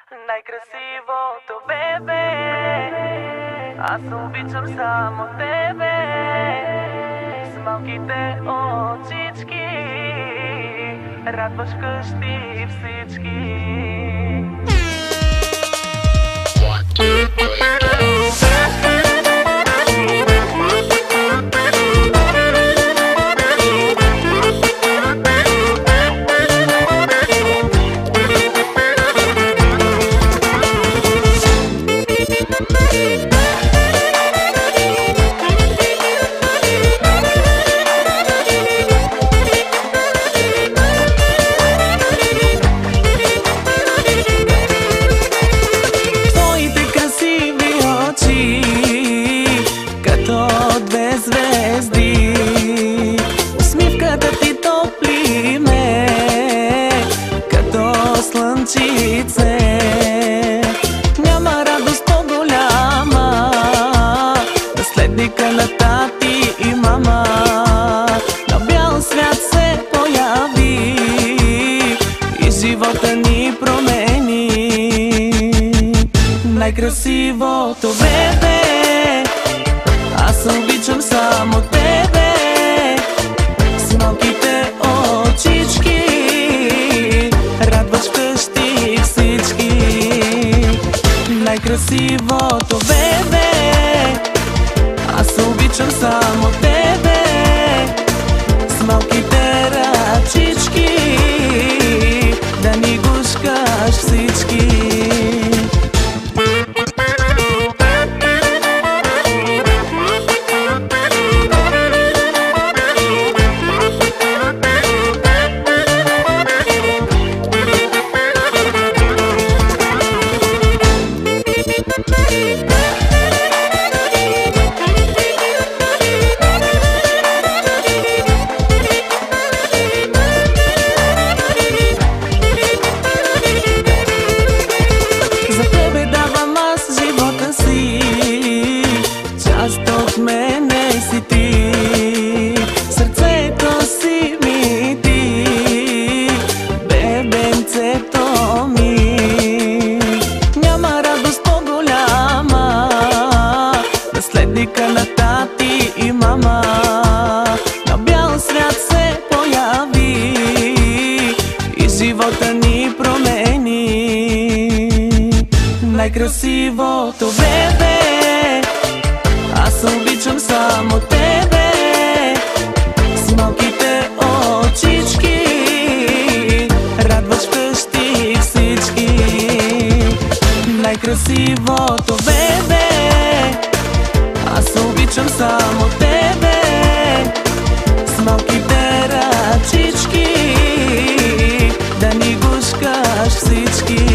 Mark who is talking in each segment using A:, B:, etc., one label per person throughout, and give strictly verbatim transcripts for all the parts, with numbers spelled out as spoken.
A: Най-красивото бебе, аз обичам само тебе. С малките очички радваш къщи всички. Усмивката ти топли ме като слънчице. Няма радост по-голяма, наследника на тати и мама. На бял свят се появи и живота ни промени. Най-красивото бебе, аз обичам само тебе. С малките очички радваш къщи всички. Най-красивото бебе, аз обичам само тебе. С малките ръчички да ни гушкаш всички. От мене си ти, сърцето си ми ти, бебенцето ми. Няма радост по-голяма, наследника на тати и мама. На бял свят се появи и живота ни промени. Най-красивото бебе, аз обичам само тебе. С малките очички радваш къщи всички. Най-красивото бебе, аз обичам само тебе. С малките ръчички да ни гушкаш всички.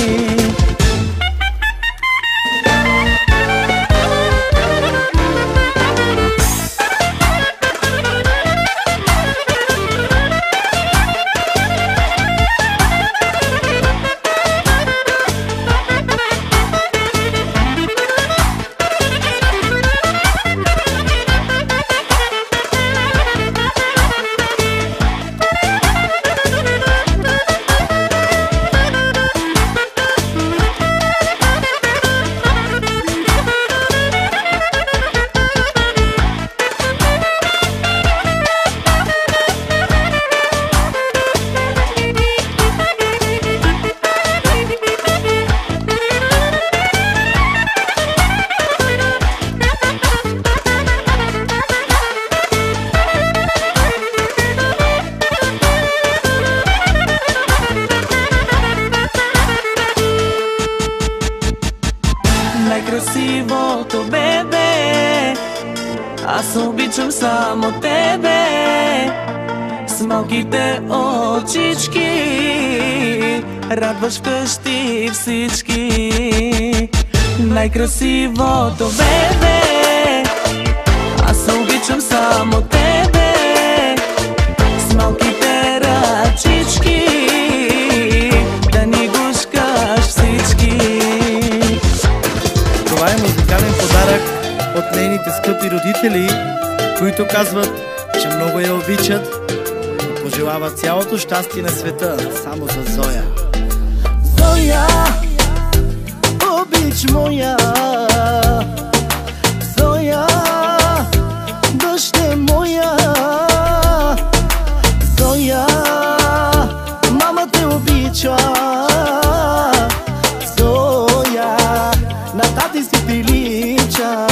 A: Най-красивото бебе, аз обичам само тебе. С малките очички радваш къщи всички. Най-красивото бебе, аз обичам само тебе. С малките ръчички да ни гушкаш всички.
B: Това е музикален подарък от нейните скъпи родители, които казват, че много я обичат и пожелават цялото щастие на света само за Зоя.
A: Зоя,
B: moja, Zoja, dăște moja, Zoja, mama te običa, Zoja, na tati si priliča.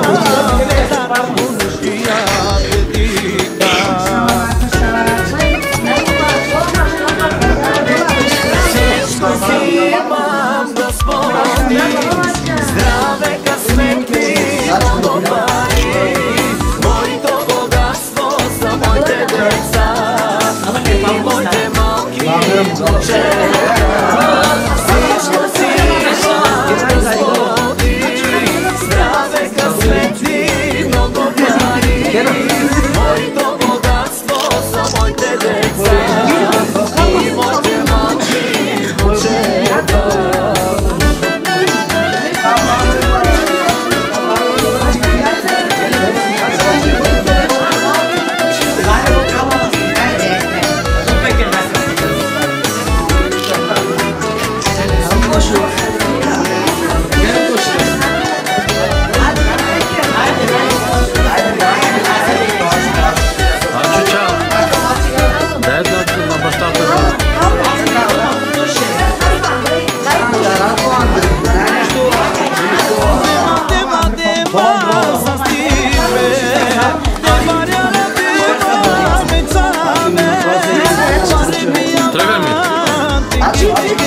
A: Bye.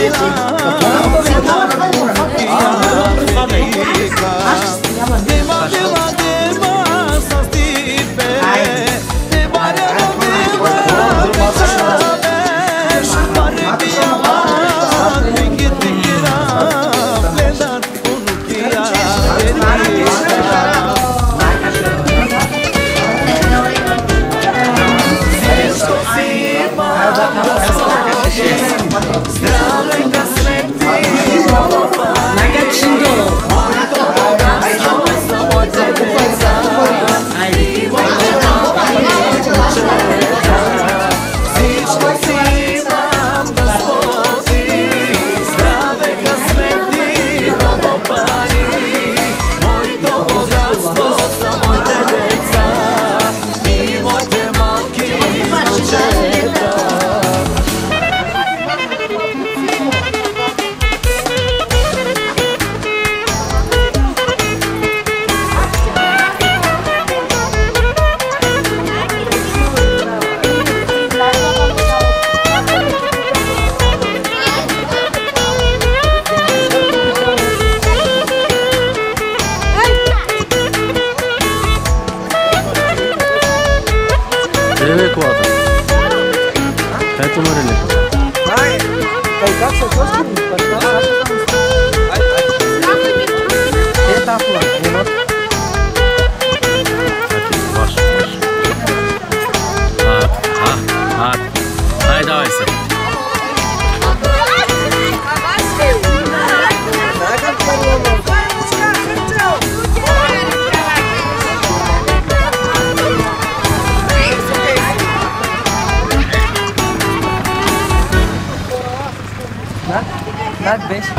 C: Deve quota. Ето на релика.
D: Ай, кай как се чувствам? Е, тафла, минут.
C: Ваш, ваш. А, а, а. Ай, давай се.
D: Как беше?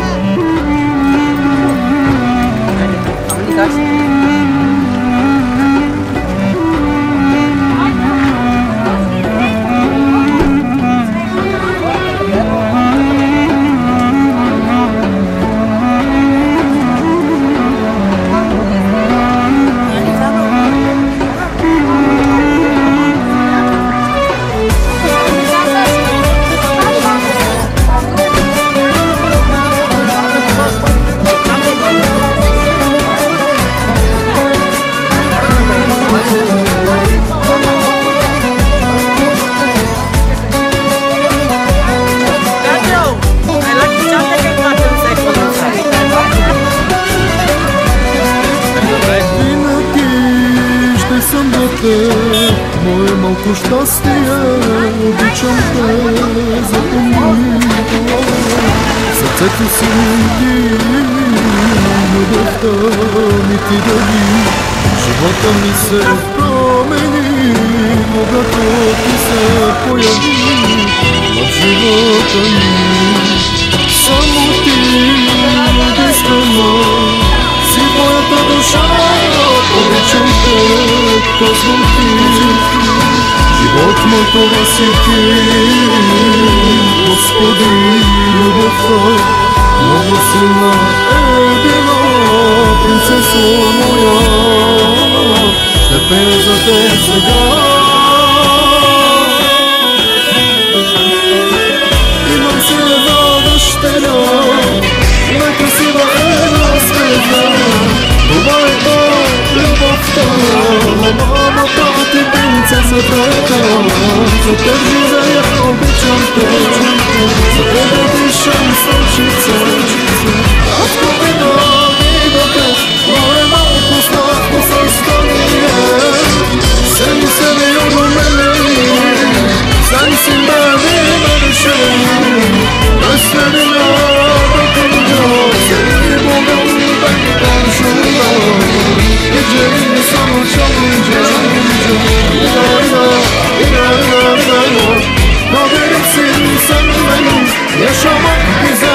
D: Ами как си?
E: Мое малко щастие, обичам те, запомни това. Сърцето си роди, любовта ми ти дади. Живота ми се промени, когато ти се появи в живота ми. Само ти, единствена, си моята душа, обичам те, казвам ти. Живот мой, това си ти, Господи, любовта много силна е била, принцесо моя, ще пея за те сега. Имам си една дъщеря, най-красива е на света. Това е то любовта, мама, тати, принцесата е та. За теб живея, обичам те, за тебе дишам слънчица. Аз победа ми даде, но е малко сладко състояние. Семи се ми удумели, сами си беби ме решени. Разследи ме да къдя, семи могъл да ги танцува. Иджа и само чало, иджа, иджа, иджа, иджа, иджа, иджа. Doverim seni sen benim, yaşamak güzel.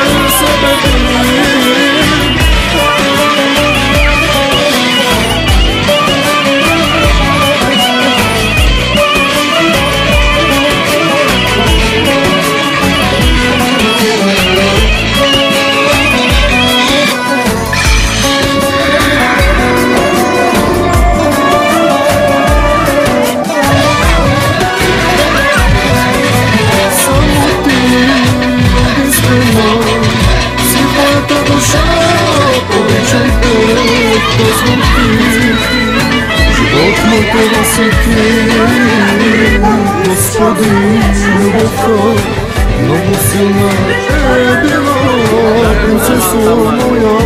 E: Моето усети, Господи, любовта много силна е била, принцесо моя,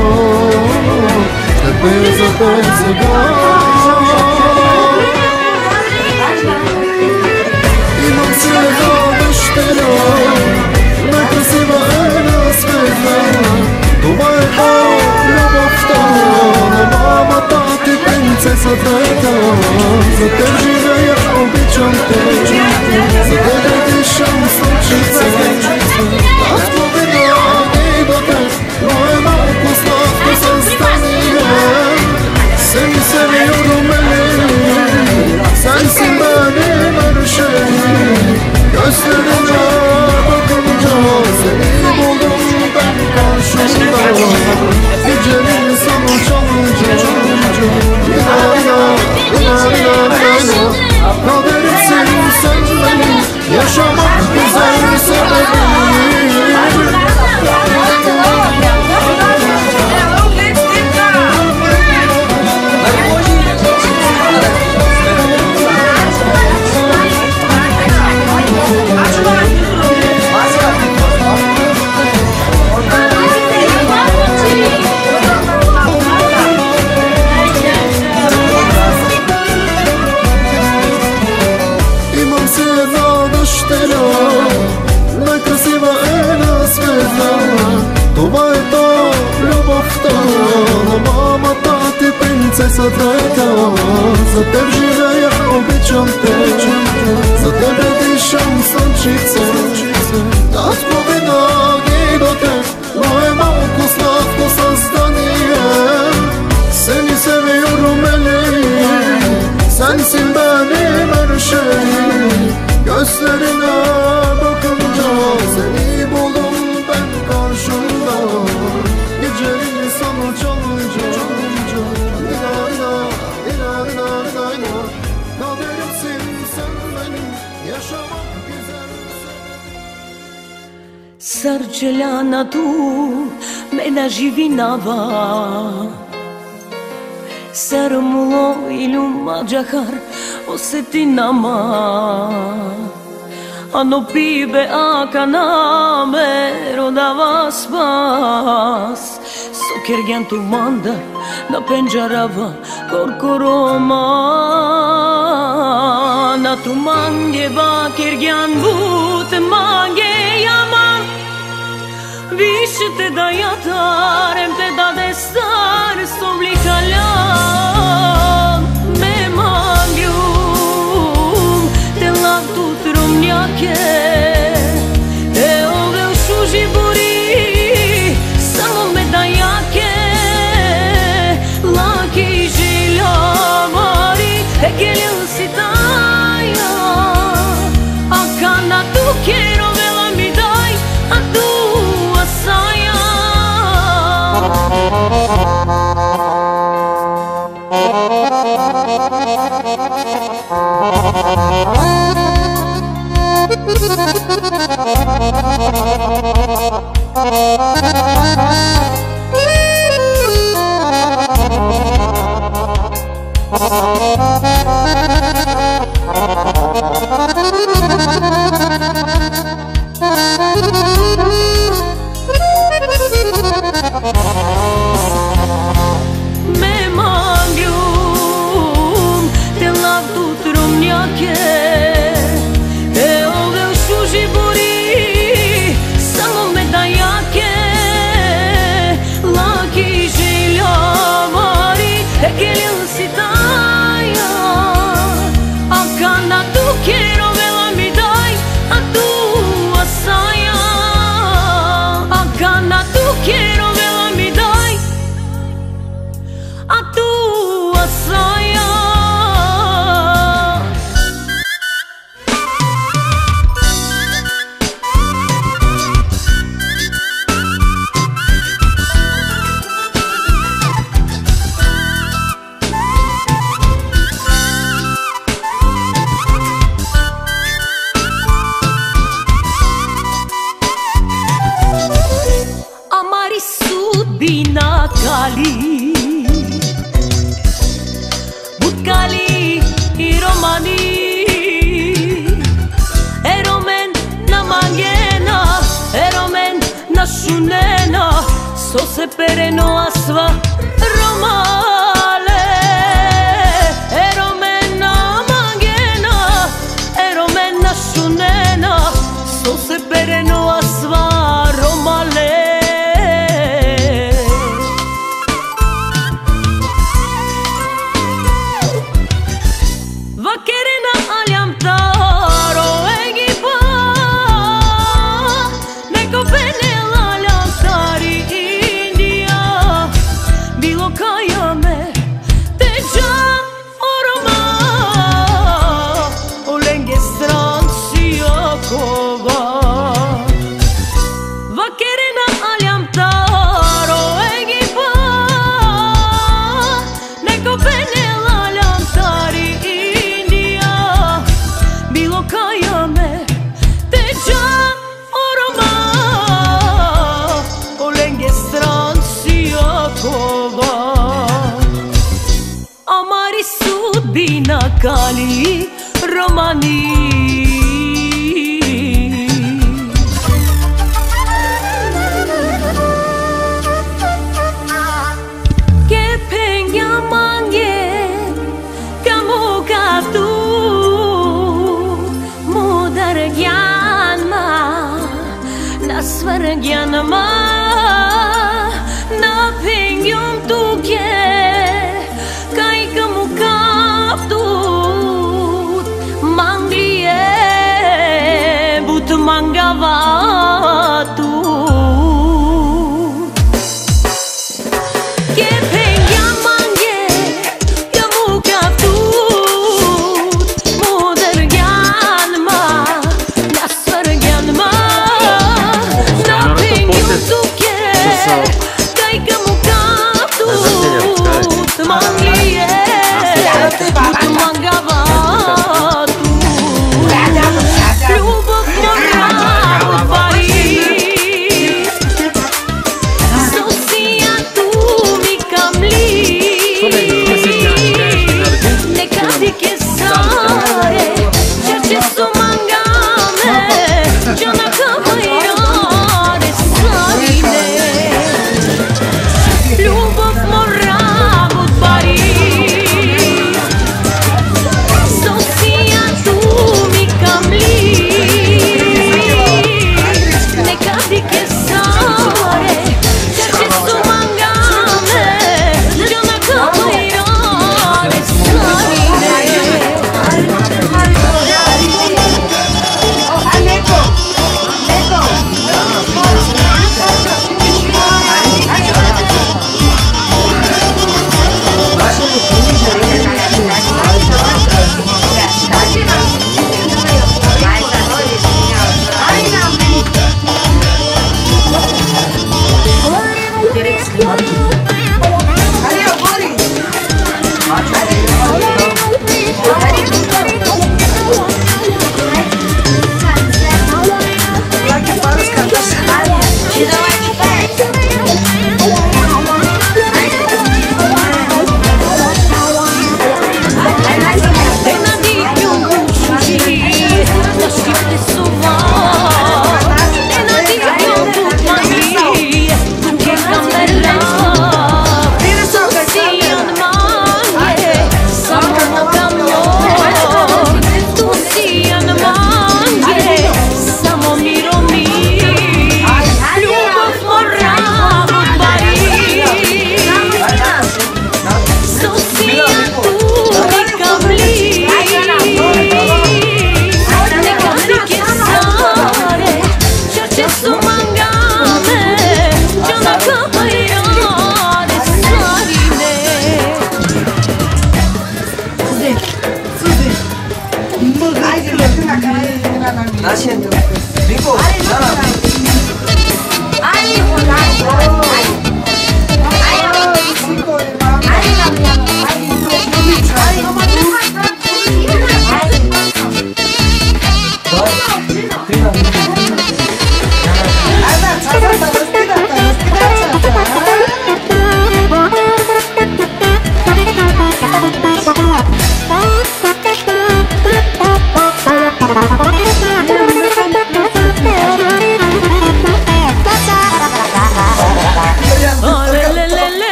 E: тебе за теб сега. Имам си една дъщеря, най-красива е на света. Това е любовта на мамата ти, принцесата е та. За теб живея, обичам те, за тебе дишам слънчица. Аз винаги до теб, но е малко сладко създание. Семи семи rumeli, sensin benim her şeyim. Gözlerine bakınca seni buldum ben karşımda. Gecenin sonu çalınca, ina ina, ina ina ina. Kaderimsin sen benim, yaşamak güzel sebebim. Най-красива е на света. Това е то любовта на мамата ти, принцесата е та. За теб живея, обичам те, за тебе дишам слънчица. Аз винаги до теб, но е малко сладко създание. Seni seviyorum Elif, sensin benim her şeyim. Gözlerine bakınca seni buldum ben karşımda. Gecenin sonu çalınca, ina ina, ina ina ina ina. Kaderimsin sen benim, yaşamak güzel.
F: Sărgeleana tu mena živinava, Sărmulo iluma džahar oseti nama. Ano pibe aka name rodava spas. Sokergen tu mandar na penjarava korkoroma. Na tu mange va kergen but mange yaman. Više te da jatarem, te da destar somli kaljan. Me mangjum, te lav tu tromnjake. Te ove u šuži buri, samo me da jake. Laki žiljavari, e gelil si taja. A kana tu kero vela mi daj, a tu asaya. Me mangjum, te lav tu tromnjake. Te ove u šuži buri, samo me da jake. Laki žiljavari, e gelil si taja. A kana tu kero vela mi daj, a tu asaya. A kana tu kero vela mi daj, a tu asaya. Amari sudbina kali, but kali shunena so se pereno asva romale e romena mangena e romena shunena so se pereno asva romale vakerena aljam taro egipa neko penela aljam tari India bilo kaja me teđa oroma olenge stranci okova vakerena aljam taro egipa neko penela aljam tari bilo kaja me teđa oroma olenge stranci okova amari sudbina kali romani che pengya mange kamu katu Svergianma na pengyum tuke kai kamu kaptut manglie but mangavatu ke pengyam mange kamu kaptut modergianma na svergianma dai kamu kaptut manglie but mangavatu любовь моя в Париж София tu mi камли neka di che sare cerce so mangame già кавайране сарine любовь моя в Париж София tu mi камли neka di che sare cerce so mangame già кавайране сарine Candela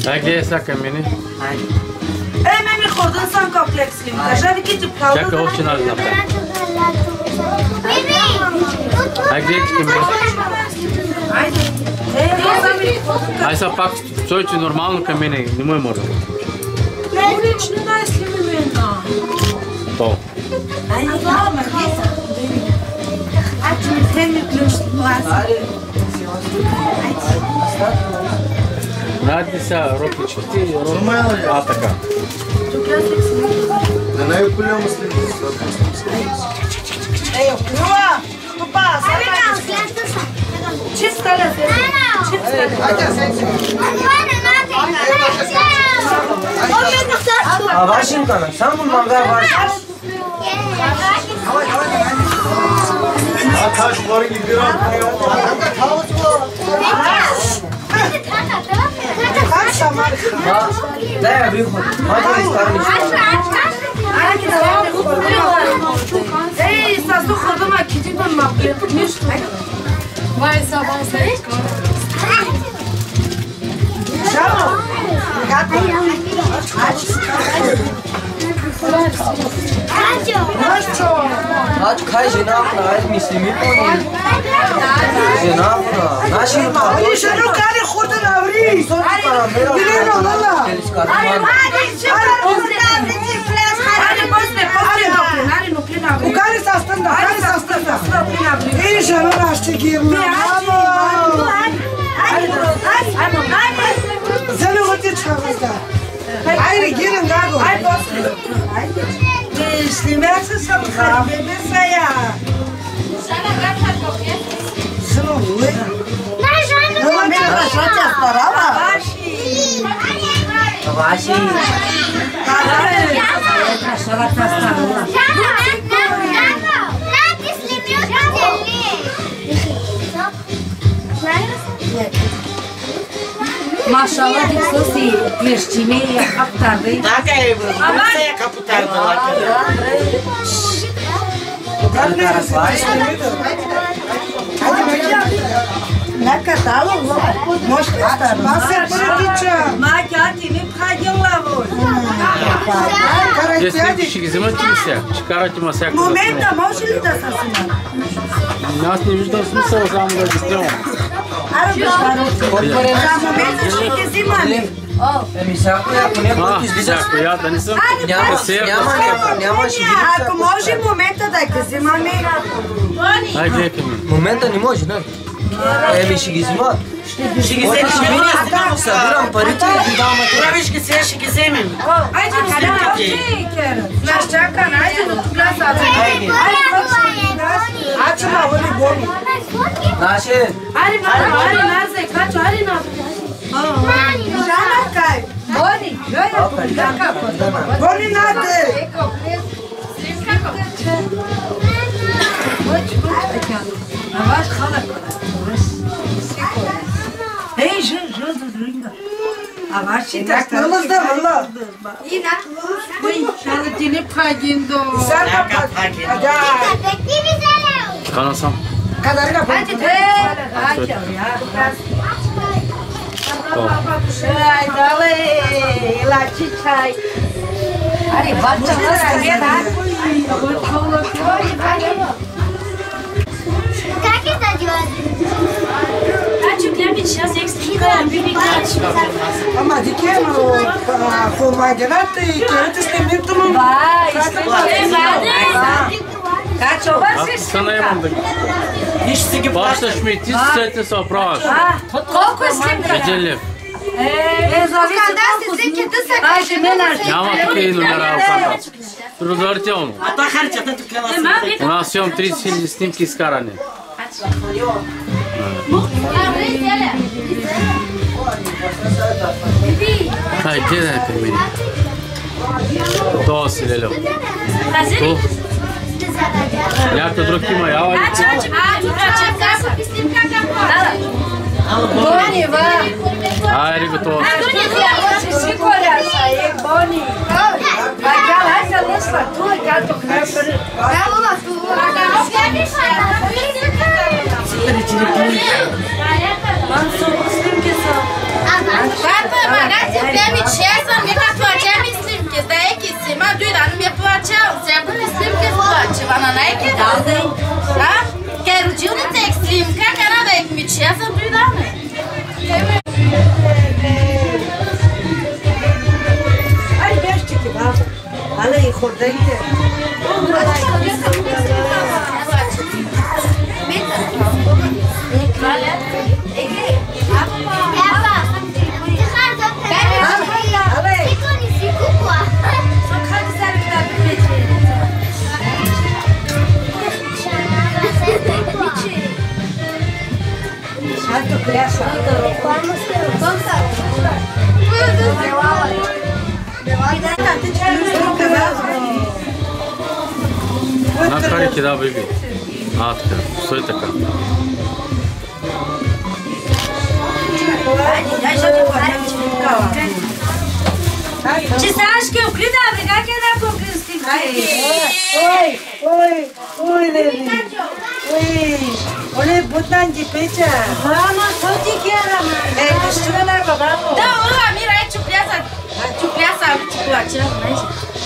C: Дай где са камени?
G: Ей, ме ми ходен съм комплексли. Кажа ви ки ти правда.
C: Чакай община да направи. Дай где ти камени?
G: Айде. Ей, я съм ми ходен.
C: Ай са пак стойче нормално камени, не му е може.
G: Улични най-слими мена.
C: То.
G: Айде, я ме хиса. А ти ми вземи ключ. Айде.
C: Ради са рокички и роки. А, така.
E: Не най-голямо след
G: Ей, Люа! Стопа! Чиста ли се? Чиста ли?
D: А Вашингтон, само мага Вашингтон.
E: А taş var gibi bir an.
D: Да, я выход. Мать старый.
G: Ей, сазу ходома кидибам мабет. Нищо.
F: Vai salvar o Sérgio.
G: Чао. Како?
D: Ач кай жена прави мислими пони. Жена права. Наши мама.
G: Али шану кали хурдан аври. Билено лала. Али мади чипар хурдан аври. Али после после ноклен, али ноклен аври. Укали састанда, али састанда. Ноклен аври. Ей шану нашти гирна. Мамо. Али али али. Зело хоти чавазда. Али гирен гаго. Али после. Сниматься сам хай, бебесая. Злой. Ну, мне хорошо тебя старала. Ваши.
D: Ваши.
G: Хорошо тебя старала.
F: Maşallah diksosi yeşçimi aktardı.
B: Така е, бе. Се е капутар да лака.
G: На катало, може да стане. Аз се притича. Макя, ти ми пхагила вода.
C: Если ще ги вземат ли сега? Ще карате ма всяка за
G: Момента може ли да се снимат?
C: Аз не виждам смисъл само да ги снимам.
G: Аре, за момента ще ги взимаме.
D: Еми всяко я поне път
C: А,
D: излиза.
C: всяко я да не съм.
D: Няма,
C: Се
D: няма, няма, няма, ще видим
G: Ако може момента да ги взимаме.
C: Ай, гледайте ми.
D: момента не може, не? Еми ще ги взимат.
B: Ще ги
D: Още ще
B: вземем.
D: видим, събирам парите и ги давам на
B: Правиш ги сега, ще ги вземем.
G: Айде, да, Наш чака, айде да тук гласа. Айде, Ачо ма воли бони.
D: Наше.
G: Ари, мара, ари, нарзе, качо, ари, на. Жана, кай. Бони, гъя, така. Бони, наде. Аваш хала Ей, жо, жо, да дринга. Аваш чи так тълъз да вала. Ой, шада ти не пхагиндо. Сарка пхагиндо. Ага.
C: Кана съм.
G: Кадарга пхагиндо. Е, ача, я. Ай, дале, ела чичай. Аре, бача нас кагеда.
H: Как это делать?
F: Ачу глеби сейчас екстра биби кач.
G: Ама дикема, помагенате и керете сте миртумом.
F: Vai, Качо,
C: Аз се наемам да ги...
B: Виж си ги
C: Плащаш ми, ти се сетне се оправаш.
F: колко е снимка?
C: Един лев.
F: Е, зависи колко снимка. Айде, не наш.
C: Няма тук и номера в кантата. Предварително.
B: А та харчата тук е на си.
C: У нас имам тридесет хиляди снимки изкарани. Ай, гледай при мен. Това си лелео. Ту. Някой друг има яла ли?
F: Ачу, ачу, ачу, ачу, ачу. Бони, ва.
C: Ай, готово.
F: Си коляса, е, Бони. Ага, айде, лъсва, ту е като храпър. Мансо, снимки са.
H: Трябва да снимки с това, че вана найки да. А? Кай родилните екстрим, как ана да ек мичи, аз съм придане.
G: Ай, бяжте кебаб. Але и хордайте.
C: На кари ти да, беби. А, така. Стой така.
H: Че сега ще оклида, бе, как е да по-клински?
G: Ой, ой, ой, лели. Ой, оле, бутан ти печа. Мама, що ти кера, ма? Е, ще ме нарва, бабо.
H: Да, ола, мира, е чупляса. Чупляса, ами чупляча, знаеш.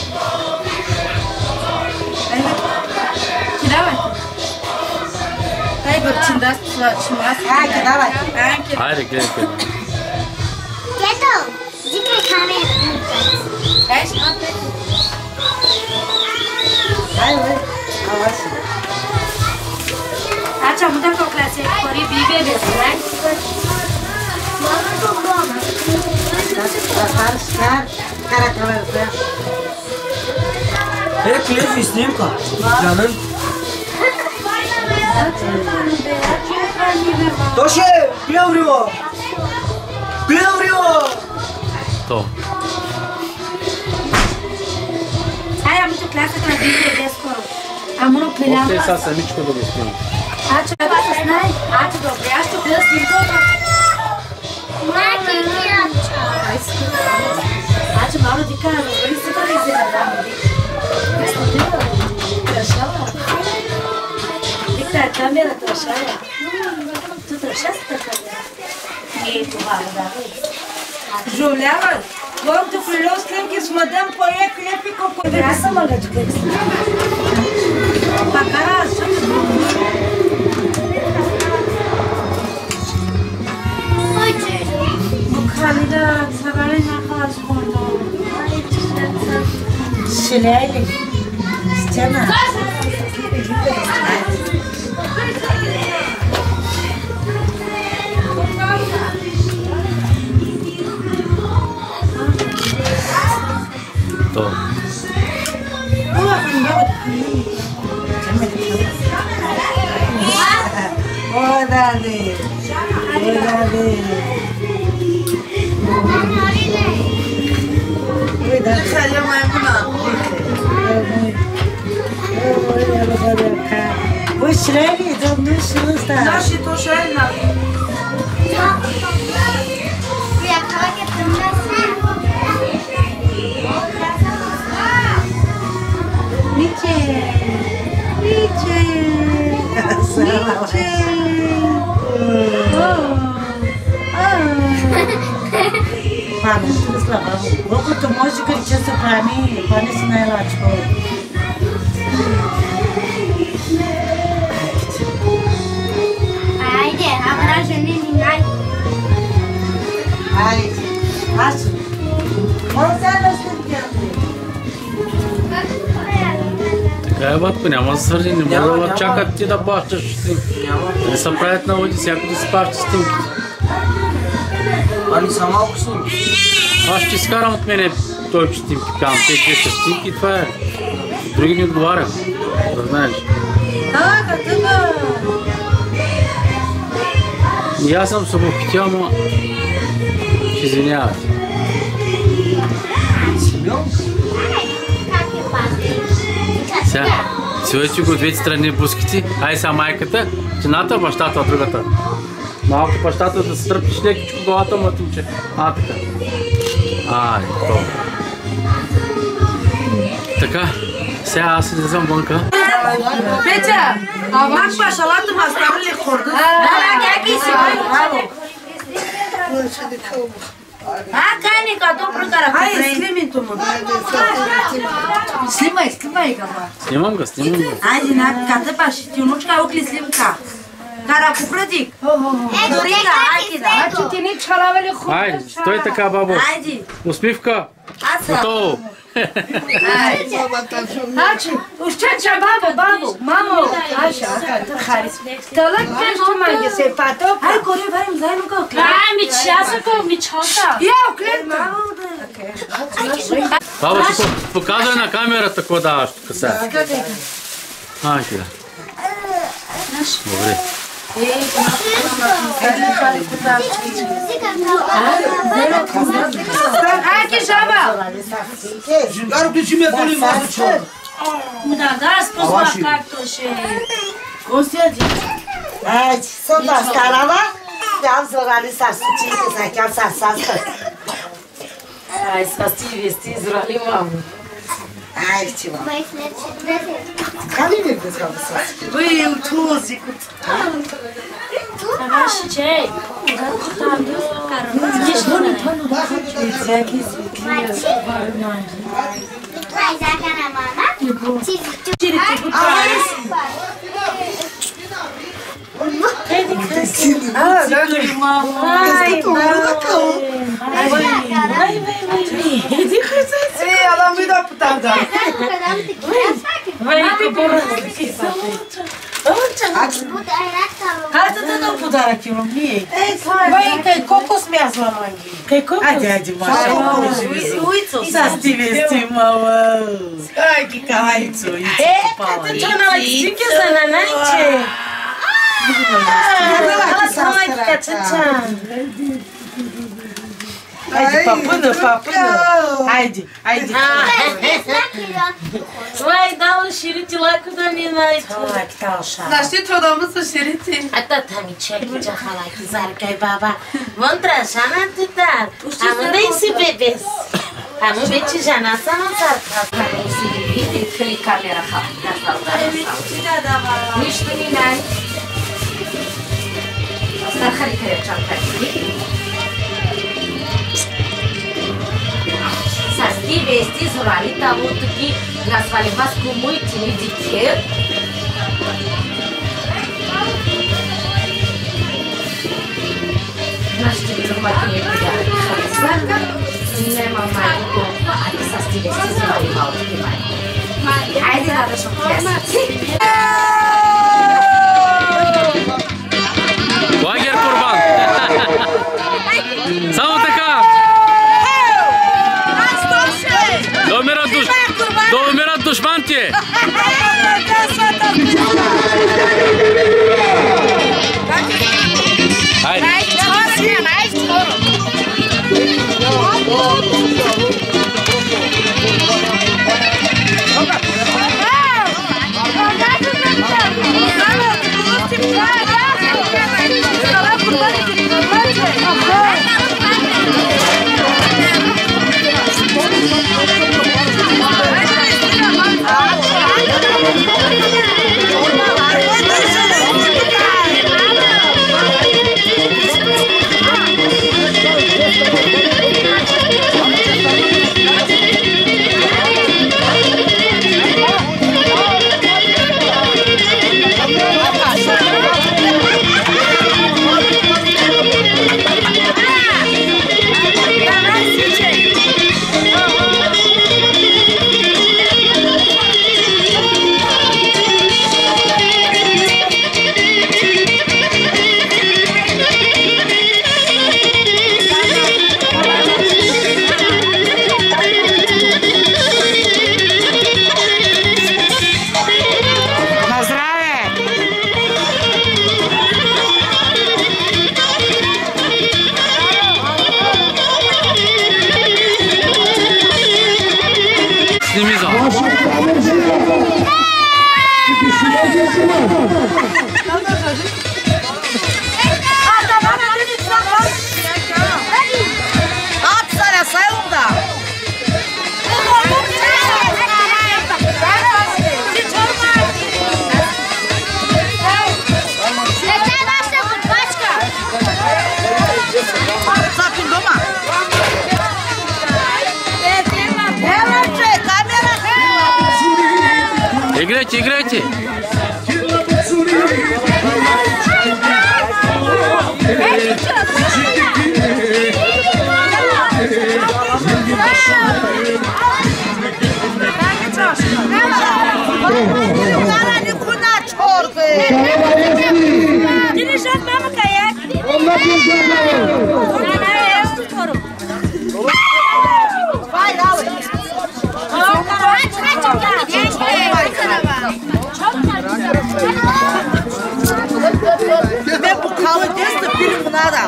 H: Давай. Ай, бърчин, да шумас.
G: Айде, давай.
C: Айде, гледай къде.
I: Кето, дикай камера.
H: Ай, ще ма пет.
G: Ай, бе, ала си.
H: Ача, му да кокласе, кори бибе, бе, знай.
I: Мама, то гома.
G: Кар, кар, кара камера.
D: Е, клефи снимка. Жанън. Тоше, плевриво! Плевриво!
C: То.
H: Ай, ами то класата на бибе, бе, скоро. Ама но плеляма.
C: Още сега самичко да го снимам.
H: Ача, това се знай. Ача, добре, аз ще гледа снимката.
I: Майка и киранча.
H: Ача, малко ти кажа, добре, се да не се надам. Трешава. Викта е камера, трешава. Tu трешава камера. Е, това е, да, бе.
G: Жулява, колкото прилез клемки с мадам поя клепи колко да съм мъгът клепи. Пакара, също.
I: Ойче.
H: Букхали да сабали на хас кондо.
G: Шилейли. Стена.
C: То.
G: Ой, даде. Ой, даде. Ой, даде.
H: Саля маймуна.
G: Ой, шрели, давно шилста.
H: Наши то шрена.
I: Я как это мясо.
G: Миче. Миче. Миче. Пане, слава. Колкото може крича се прани, пане си най-лачко.
I: Айде, абра жени ни най.
G: Айде. Аз. Може да снимки.
C: Така е, батко, няма да свързи, не може да чакат ти да плащаш снимки. Не се правят наводи, всяко да си плаща снимките.
D: Ани са малко снимки.
C: Аз ще изкарам от мене той снимки, казвам, те двеста снимки и това е. Други не отговарям, да знаеш.
G: Да, като да.
C: И аз съм се попитил, ама ще извинявате. Сега, силайте го от двете страни буските, ай сега майката, жената, бащата от другата. Малко бащата да се тръпиш лекичко главата, мътимче. А, така. Ай, то. Така, сега аз излизам вънка.
H: Петя, мак башалата ма ставали хорда. Да, да, как и си. А, Каника, добро кара.
G: Ай, снимай то му. Снимай, снимай го.
C: Снимам го, снимам го.
G: Айде, на ката баш, ти внучка окли снимка. Кара попрадик. Добрина, айде да.
H: Значи ти ни чаравали хубаво.
C: Айде, стой така, бабо.
G: Айде.
C: Усмивка.
G: Аса.
C: Готово.
H: Значи, ушчача бабо, бабо, мамо. Аша, харис. Талак кешто манге се пато.
G: Ай, коре варим заедно го.
H: Ай, ми часако, ми чота.
G: Я, оклета.
C: Бабо, ти показвай на камерата какво даваш тук сега. Айде да. Добре.
H: Ай, ки жаба.
E: Жигаро, ти си ме боли мазачо.
H: Да, да, спозна както ще.
J: Айде, сонда старава, бям зорали сарсичите, закям сарсаста.
G: Ай, спасти вести, зрали маму.
J: Айде, че мама. Кали ми го зрали сарсичите?
G: Ой, утузи кут.
H: Ага, ще чей. Там, карам. Нищо не.
G: Всяки светлия.
I: Това е зака на мама.
G: Чирите го правиш. А, да, да, мама. Ай, Ей, ала ми да потам. Vai, que porra. Хайде да да подарък имам ние. Vai, кай колко смязва манги? Кай колко? Айде, айде, маша. Уицо. Са ти вести, мала. Ай, ки кайцо. Е, като чана лакстинки за нанайче. Ала самай качача. Айде, папъна, папъна. Айде, айде.
H: Vai, dá ширити лайко да ни найто.
G: Лайк талша.
K: Нашите трудома са ширити.
H: А тата ми чеки чаха лайки заркай баба. Вънтра жана ти дар. Ама да и си бебес. Ама вече жана само зарка. Ама си види кли камера ха. Нищо ни най. Стархари къде чакай. С ти вести зорали таво таки гласвали вас кому и ти ни дикер. Нашите чумаки ми подарят харисака. Нема майко, а ти с ти вести зорали малко ти майко. Айде да да шо плясати.
C: Лагер Курбан. Само така. Да умират душ... Да умират душманти! Хайде! Играйте, играйте.
J: Ben bu kalı destek bir bunlara.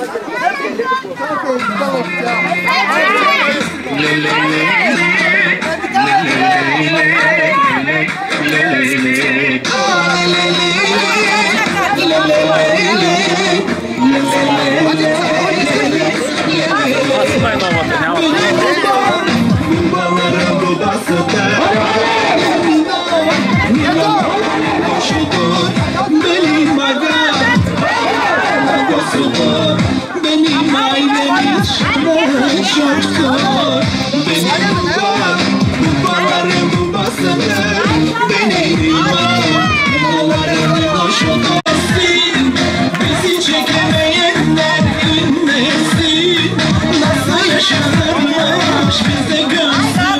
A: Benim ailem hiç çok zor. Benim babam, babalarım babasıdır. Benim imam, babalarım hoş olsun. Bizi çekemeyenler inmesin. Nasıl yaşanırmış bize görsün.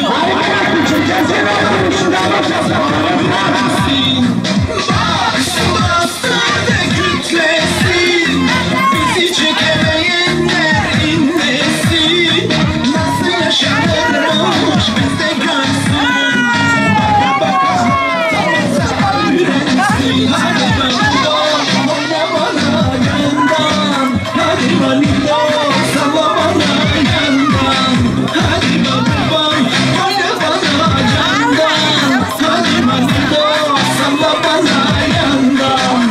A: Bastırdı kütlesin. Bizi çekemeyenler inmesin. Nasıl yaşanırmış bize görsün. Baka baka öğrensin. Hadi manito oyna bana yandan. Hadi manito salla bana yandan. Hadi babam oyna bana yandan. Hadi manito salla bana yandan.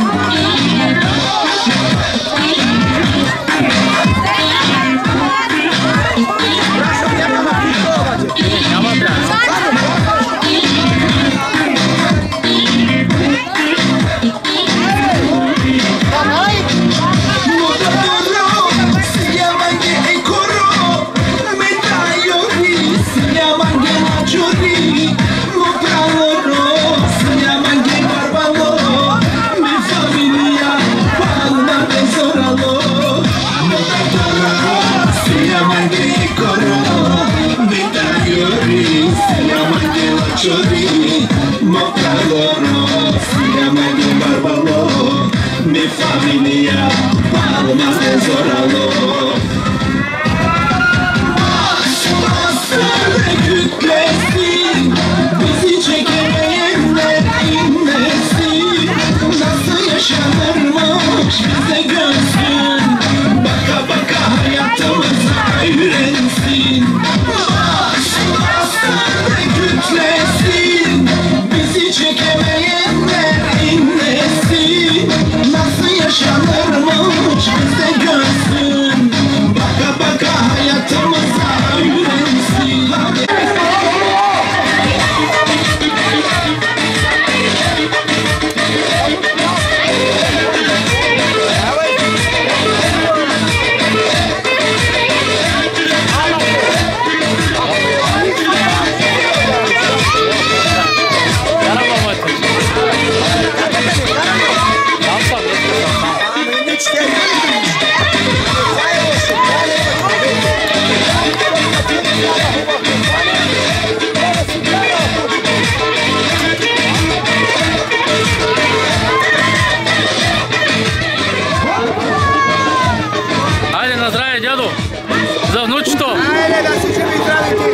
A: Mi familia, palmas de zoralo. Bastırdı kütlesin. Bizi çekemeyenler inmesin. Nasıl yaşanırmış bize görsün. Baka baka hayatımıza öğrensin. Bastırdı kütlesin. Bizi çekemeyenler inmesin. Nasıl yaşanırmış bize görsün. Baka baka hayatımıza öğrensin.
C: Хайде на здраве, дядо! За внучето!
B: Айде да си живи здравите!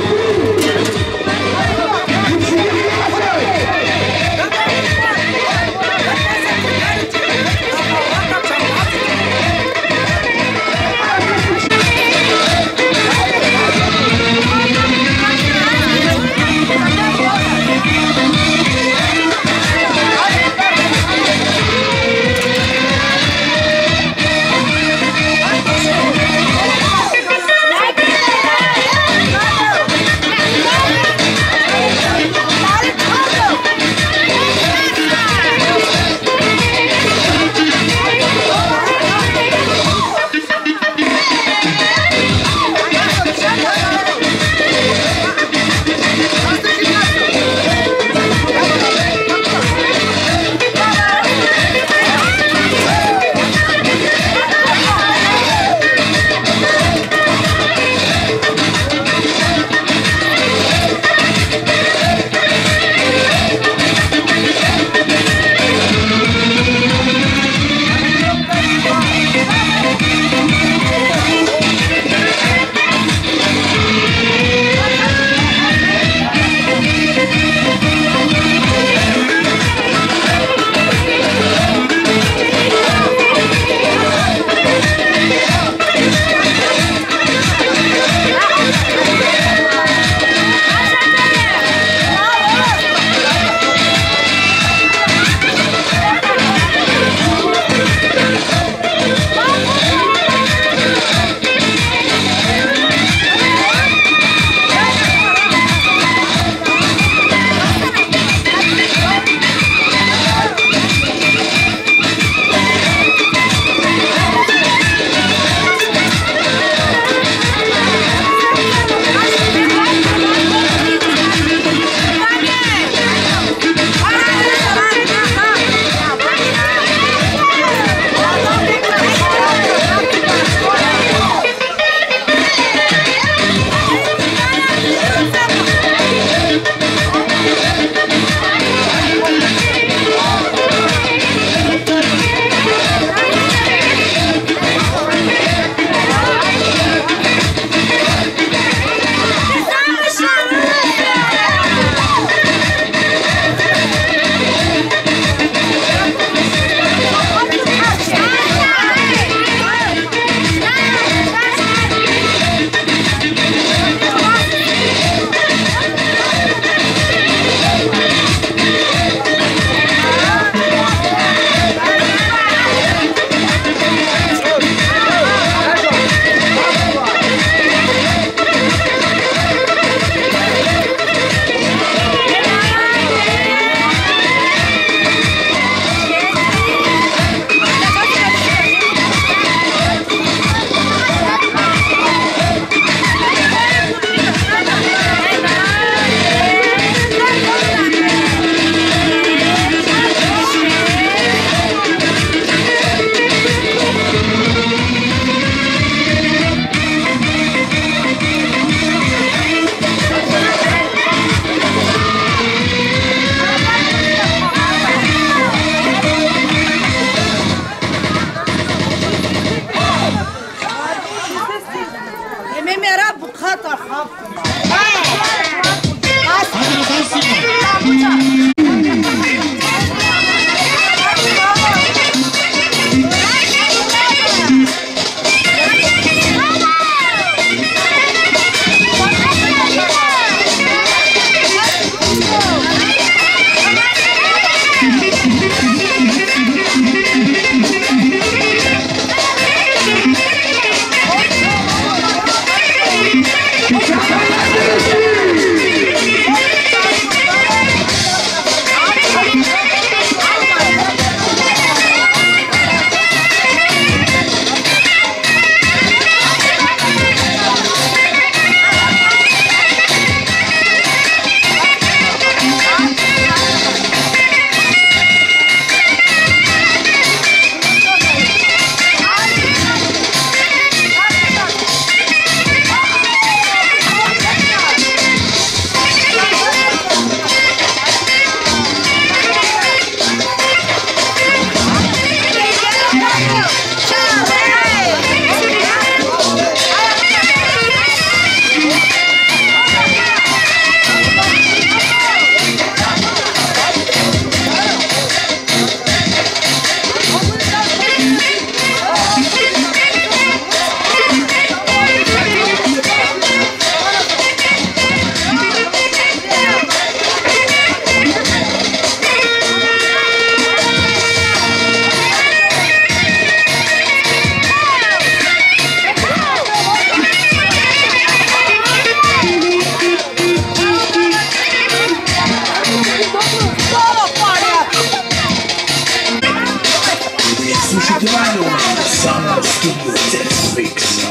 A: слушайте радио само студио Тех Микс.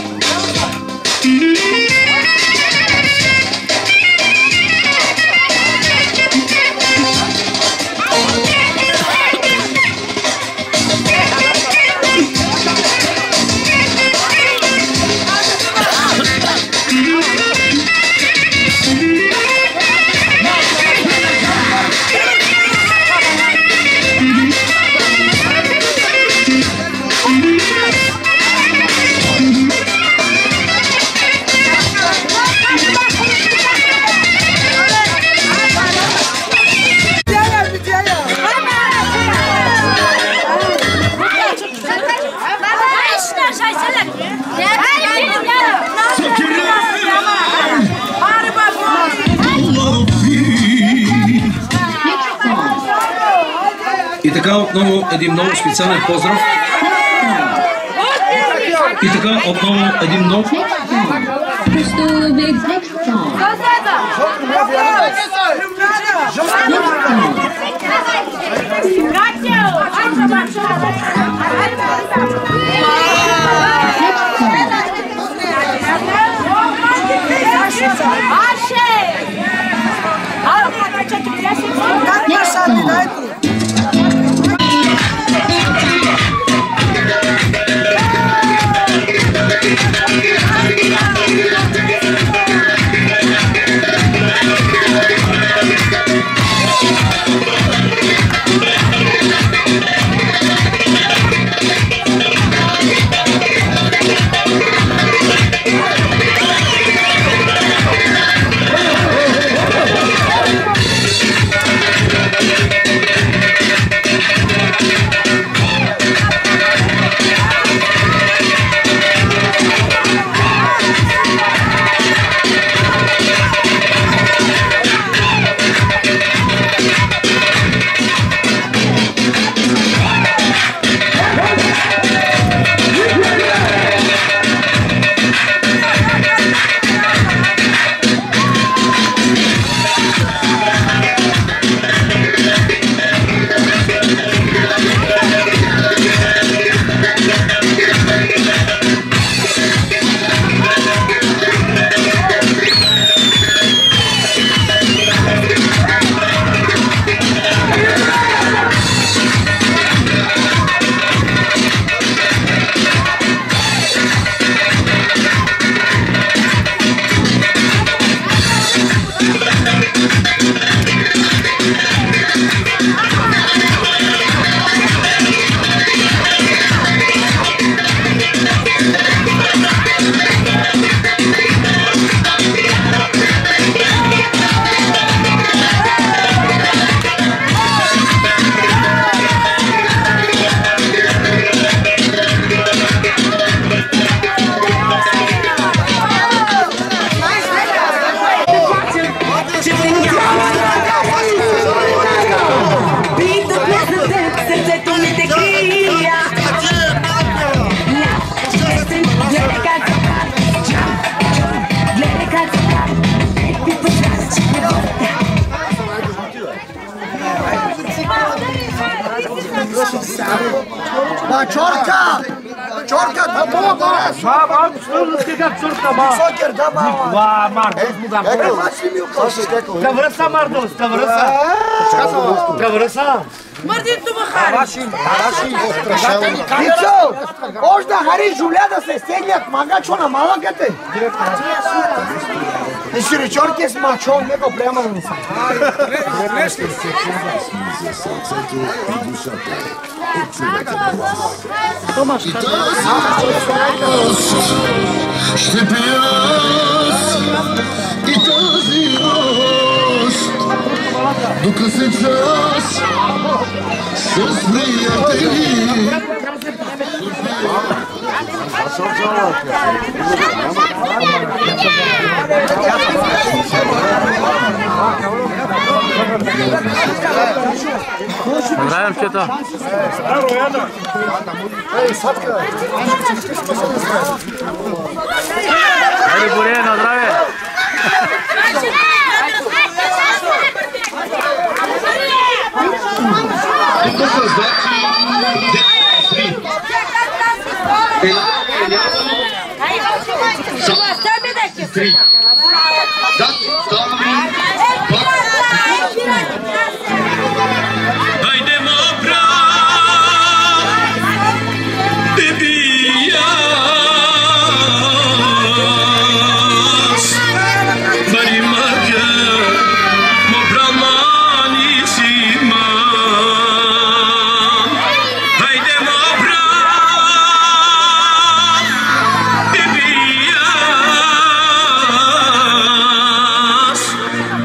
L: И така отново един много специален поздрав. И така отново един много...
E: Чорка! Чорка, да мога!
M: Ма, малко стърнски как чорка, ма!
E: Сокер, да, ма!
M: Ва, Мардос му да бъде! Тавръса, Мардос, тавръса! Тавръса!
G: Мърдито махари!
E: Ицо! Още да хари жуля да се стеглят магачо на малъката! И си речорки с мачо, не го приема да са.
A: Томаш, ще пия аз и този гост до късен час с приятели.
C: Здравейм, чета. Айде, Борие, на здраве!
A: Тук са значи
N: Haide mă bra, bebias, bari marga, mă bra manisima. Haide mă bra, bebias,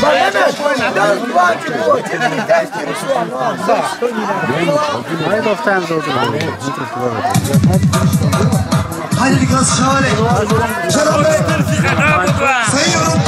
C: Haydi oftan zordu.
O: Haydi biraz şahane. Şarap Bey. Sayıyorum.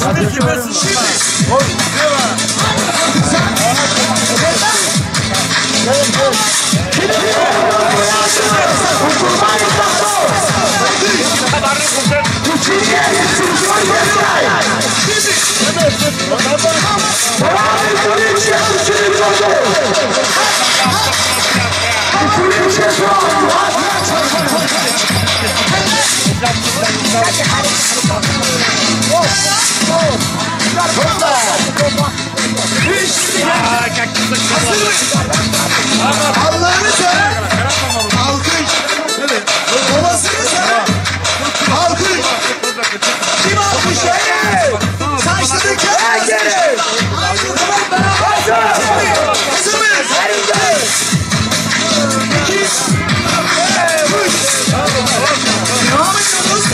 O: Allah'ını sever. Alkış. Babasını sever. Alkış. Kim alkış? Saçları kemer geri. Hazır mıyız? İki. Üç. Devam ediyoruz.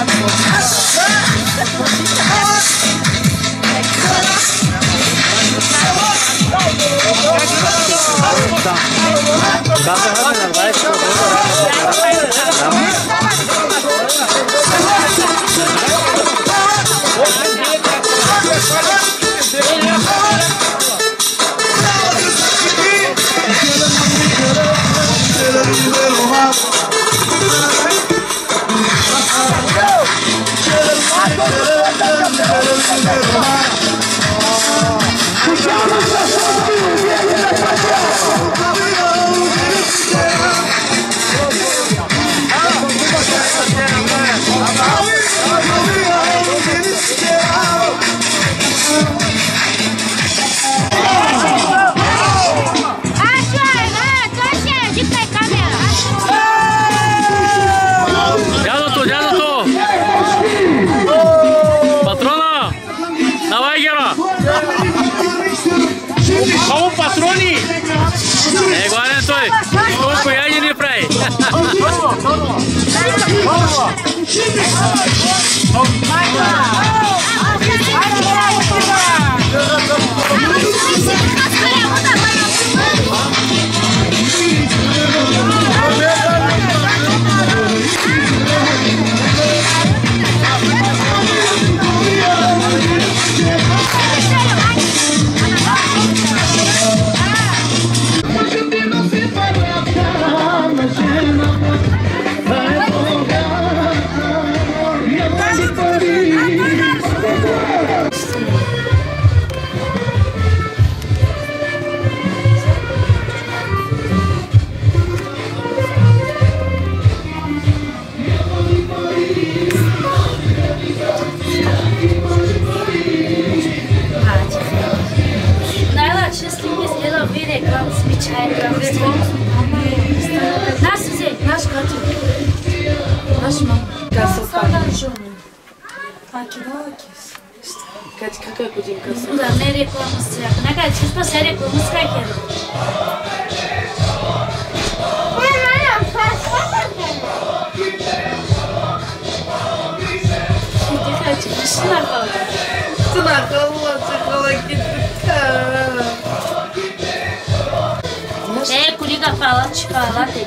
F: É, comigo fala, te fala, tem.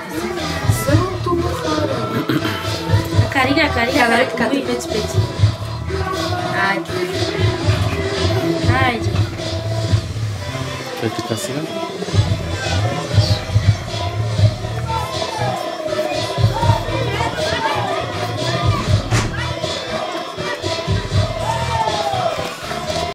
F: Cariga, cariga, cariga, cariga, pet, pet. Ai, ai.
C: Vai ficar assim, né?